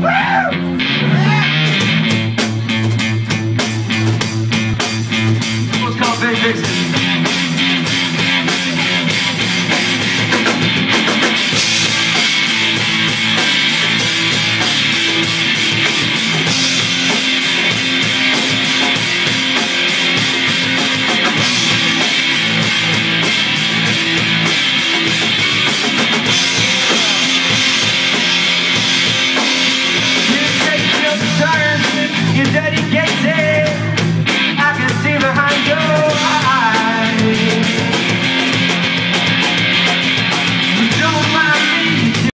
What's called Big Vixen. Your daddy gets it.